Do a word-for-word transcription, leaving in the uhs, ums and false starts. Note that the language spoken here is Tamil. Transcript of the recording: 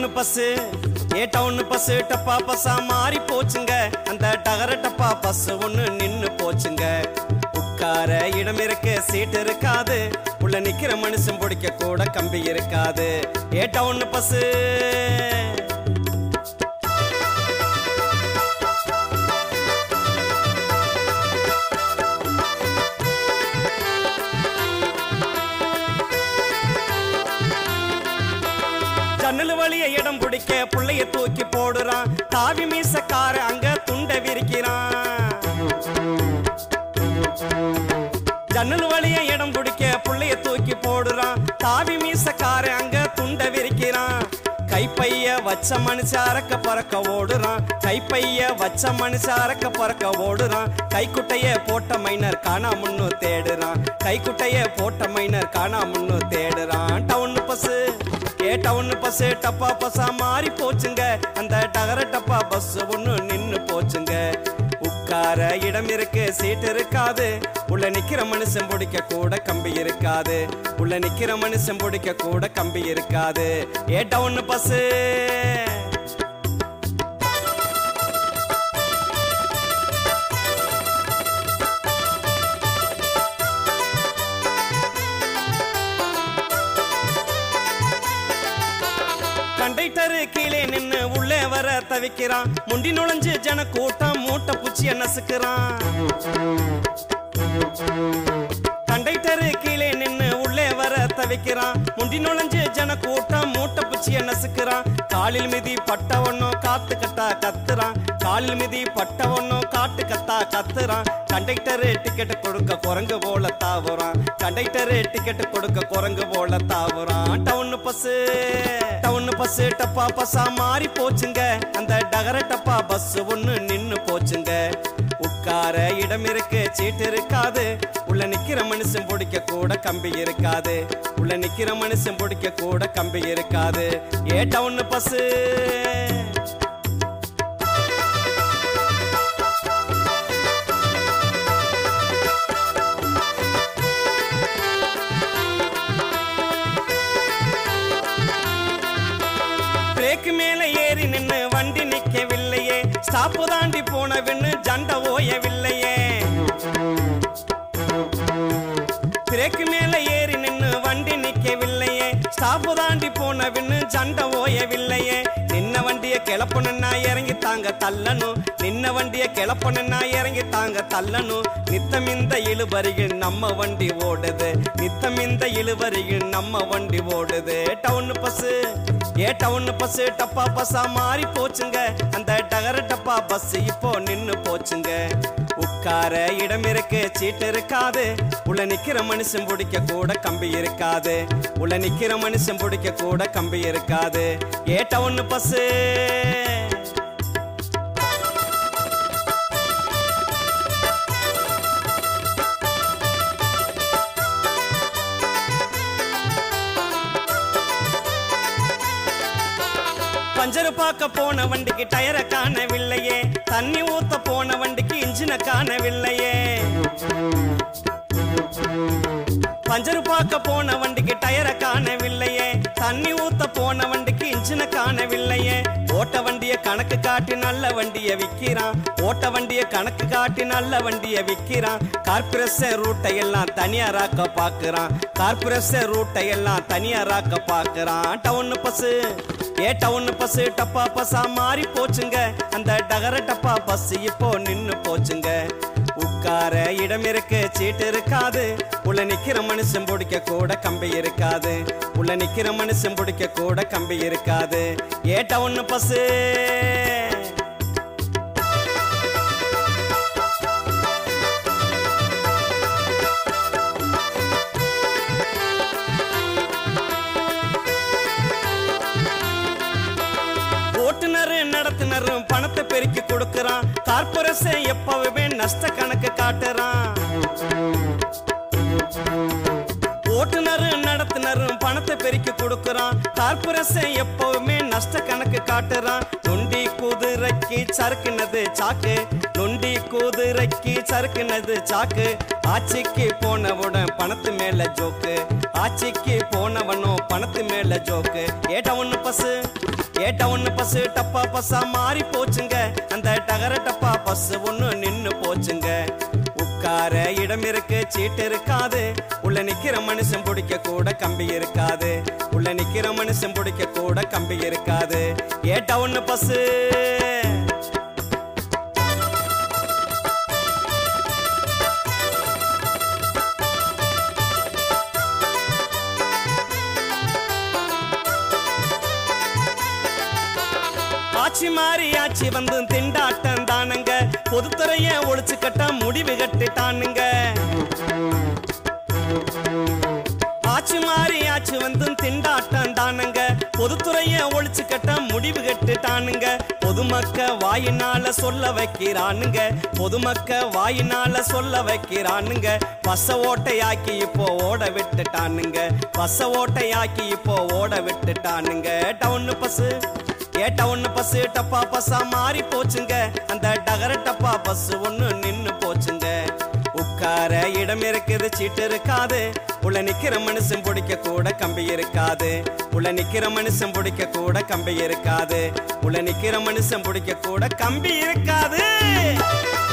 பஸ் ஏ டவுன் பஸ் டப்பா பஸ்ஸா மாறி போச்சுங்க. அந்த டகர டப்பா பஸ் ஒண்ணு நின்னு போச்சுங்க. உட்கார இடம் இருக்கு, சீட் இருக்காது, உள்ள நிக்கிற மனுஷன் பிடிக்க கூட கம்பி இருக்காது. ஏ டவுன் பஸ் ஜன்னல் வழிய இடம் பிடிக்க புள்ளைய தூக்கி போடுறான். தாவி மீசக்கார அங்க துண்ட விரிக்கிறான். ஜன்னல் வழிய இடம் பிடிக்க புள்ளைய தூக்கி போடுறான். தாவி மீசக்கார அங்க துண்ட விரிக்கிறான். கைப்பைய வச்ச மனுஷ அரக்க பறக்க ஓடுறான். கைப்பைய வச்ச மனுஷ அரக்க பறக்க ஓடுறான். கைக்குட்டைய போட்ட மைனர் காணா முன்னு தேடுறான். கைக்குட்டைய போட்ட மைனர் காணா முன்னு தேடுறான். டவுன் பஸ் ஏ டவுன் பஸ் டப்பா பஸ்ஸா மாறி போச்சுங்க. அந்த டகர டப்பா பஸ் ஒண்ணு நின்னு போச்சுங்க. உட்கார இடம் இருக்கு, சீட் இருக்காது, உள்ள நிக்கிற மனுஷன் பிடிக்க கூட கம்பி இருக்காது. உள்ள நிக்கிற மனுஷன் பிடிக்க கூட கம்பி இருக்காது. ஏ டவுன் பஸ் கண்டக்டரு கீழே நின்னு உள்ளே வர தவிக்கிறான். முண்டி நுழைஞ்சு ஜன கூட்டம் மூட்டை பூச்சிய நசுக்கிறான். கண்டக்டரு கீழே நின்னு உள்ளே வர தவிக்கிறான். முண்டி நுழைஞ்சு ஜன கூட்டம் மூட்டை பூச்சிய நசுக்கிறான். காலில் மிதி பட்ட ஒன்னும் காத்து கத்தா கத்துறான். காலில் மிதி பட்ட ஒன்னும் காட்டு கத்தா கத்துறான். கண்டக்டரு டிக்கெட் கொடுக்க குரங்கு போல தாவுறான். கண்டக்டரு டிக்கெட் கொடுக்க குரங்கு போல தாவுறான். டவுன் பஸ் டவுன் பஸ் டப்பா பஸ்ஸா மாறி போச்சுங்க. அந்த டகர டப்பா பஸ் ஒண்ணு நின்னு போச்சுங்க. உட்கார இடம் இருக்கு, சீட் இருக்காது, உள்ள நிக்கிற மனுஷன் பிடிக்க கூட கம்பி இருக்காது. உள்ள நிக்கிற மனுஷன் பிடிக்க கூட கம்பி இருக்காது. ஏ டவுன் பஸ் பிரேக்கு மேல ஏறி நின்னு வண்டி நிக்கவில்லையே. ஸ்டாப்பு தாண்டி போனவன்னு ஜண்ட ஓயவில்லையே. பிரேக்கு மேல ஏறி நின்னு வண்டி நிக்கவில்லையே. ஸ்டாப்பு தாண்டி போனவன்னு ஜண்ட ஓயவில்லையே. நின்ன வண்டிய கிளப்பணும்னா இறங்கி தாங்க தள்ளணும். நின்ன வண்டிய கிளப்பணும்னா இறங்கி தாங்க தள்ளணும். நித்தம் இந்த இழுபறிகள் நம்ம வண்டி ஓடுது. நித்தம் இந்த இழுபறிகள் நம்ம வண்டி ஓடுது. டவுன் பஸ் ஏ டவுன் பஸ் டப்பா பஸ்ஸா மாறி போச்சுங்க. அந்த டகர டப்பா பஸ் இப்போ நின்னு போச்சுங்க. உட்கார இடம் இருக்கு, சீட் இருக்காது, உள்ள நிக்கிற மனுஷன் பிடிக்க கூட கம்பி இருக்காது. உள்ள நிக்கிற மனுஷன் பிடிக்க கூட கம்பி இருக்காது. ஏ டவுன் பஸ் பஞ்சர் பார்க்க போன வண்டிக்கு டயரை காணவில்லையே. தண்ணி ஊத்த போன வண்டிக்கு இன்ஜினை காணவில்லையே. பஞ்சர் பார்க்க போன வண்டிக்கு டயரை காணவில்லையே. தண்ணி ஊத்த போன வண்டிக்கு இன்ஜினை காணவில்லையே. ஓட்ட வண்டிய கணக்கு காட்டி நல்ல வண்டிய விக்கிறான். ஓட்ட வண்டிய கணக்கு காட்டி நல்ல வண்டிய விக்கிறான். கார்பரேஷன் ரூட்டை எல்லாம் தனியாராக்க பாக்குறான். கார்பரேஷன் ரூட்டை எல்லாம் தனியாராக்க பாக்குறான். டவுன் பஸ் ஏ டவுன் பஸ் டப்பா பஸ்ஸா மாறி போச்சுங்க. அந்த டகர டப்பா பஸ் இப்போ நின்னு போச்சுங்க. உட்கார இடம் இருக்கு, சீட் இருக்காது, உள்ள நிக்கிற மனுஷன் பிடிக்க கூட கம்பி இருக்காது. உள்ள நிக்கிற மனுஷன் பிடிக்க கூட கம்பி இருக்காது. ஏ டவுன் பஸ் ஓட்டுநரு நடத்துனரும் பணத்தை பெருக்கி கொடுக்கறான். கார்பரேஷன் எப்பவுமே நஷ்ட கணக்கு காட்டுறான். ஓட்டுநரு நடத்துனரும் பணத்தை பெருக்கி கொடுக்கறான். கார்பரேஷன் எப்பவுமே நஷ்ட கணக்கு காட்டுறான். நொண்டி குதிரைக்கு சறுக்குனது சாக்கு. வண்டி குதிரைக்கு சறுக்குனது சாக்கு ஆட்சிக்கு போனவுடன் பணத்து மேல ஜோக்கு ஆட்சிக்கு போனவனும் பணத்து மேல ஜோக்கு ஏட்ட ஒண்ணு பசு ஏட்ட ஒண்ணு பசு டப்பா பஸ்ஸா மாறி போச்சுங்க அந்த டகர டப்பா பஸ் ஒண்ணு நின்னு போச்சுங்க உட்கார இடம் இருக்கு சீட்டு இருக்காது உள்ள நிக்கிற மனுஷன் பிடிக்க கூட கம்பி இருக்காது உள்ள நிக்கிற மனுஷன் பிடிக்க கூட கம்பி இருக்காது ஏட்ட ஒண்ணு பசு ஆட்சி மாறி ஆட்சி வந்து திண்டாட்டம் தானுங்க பொதுத்துறைய ஒழிச்சு கட்ட முடிவு கட்டுட்டானுங்க ஆட்சி மாறி ஆட்சி வந்து திண்டாட்டம் தானுங்க பொதுத்துறைய ஒழிச்சு கட்ட முடிவு கட்டுட்டானுங்க பொதுமக்க வாயினால சொல்ல வைக்கிறானுங்க பொதுமக்க வாயினால சொல்ல வைக்கிறானுங்க பஸ்ஸ ஓட்டையாக்கி இப்போ ஓட விட்டுட்டானுங்க பஸ்ஸ ஓட்டையாக்கி இப்போ ஓட விட்டுட்டானுங்க டவுன் பஸ் ஏட்ட ஒண்ணு பஸ் டப்பா பஸ்ஸா மாறி போச்சுங்க அந்த டகர டப்பா பஸ் ஒண்ணு நின்னு போச்சுங்க உட்கார இடம் இருக்குது சீட்டு இருக்காது உள்ள நிக்கிற மனுஷன் பிடிக்க கூட கம்பி இருக்காது உள்ள நிக்கிற மனுஷன் பிடிக்க கூட கம்பி இருக்காது உள்ள நிக்கிற மனுஷன் பிடிக்க கூட கம்பி இருக்காது